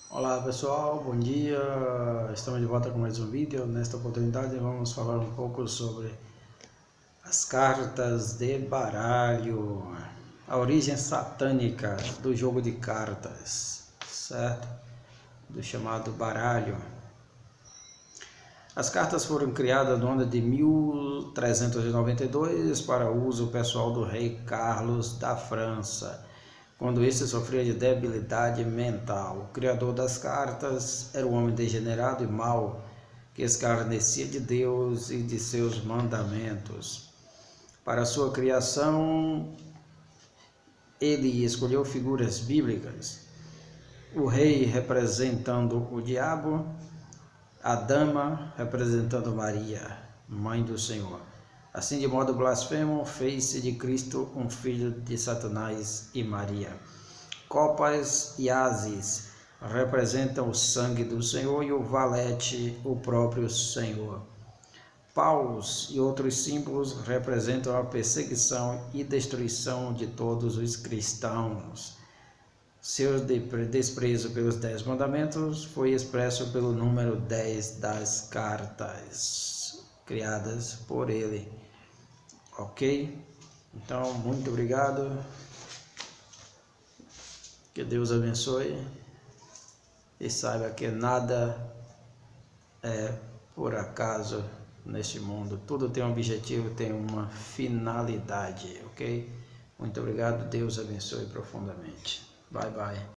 Olá pessoal, bom dia, estamos de volta com mais um vídeo. Nesta oportunidade vamos falar um pouco sobre as cartas de baralho, a origem satânica do jogo de cartas, certo? Do chamado baralho. As cartas foram criadas no ano de 1392 para uso pessoal do rei Carlos da França, quando este sofria de debilidade mental. O criador das cartas era um homem degenerado e mau, que escarnecia de Deus e de seus mandamentos. Para sua criação, ele escolheu figuras bíblicas: o rei representando o diabo, a dama representando Maria, mãe do Senhor. Assim, de modo blasfemo, fez-se de Cristo um filho de Satanás e Maria. Copas e ases representam o sangue do Senhor e o valete, o próprio Senhor. Paus e outros símbolos representam a perseguição e destruição de todos os cristãos. Seu desprezo pelos 10 mandamentos foi expresso pelo número 10 das cartas criadas por ele. Ok? Então, muito obrigado. Que Deus abençoe e saiba que nada é por acaso neste mundo. Tudo tem um objetivo, tem uma finalidade, ok? Muito obrigado. Deus abençoe profundamente. Bye, bye.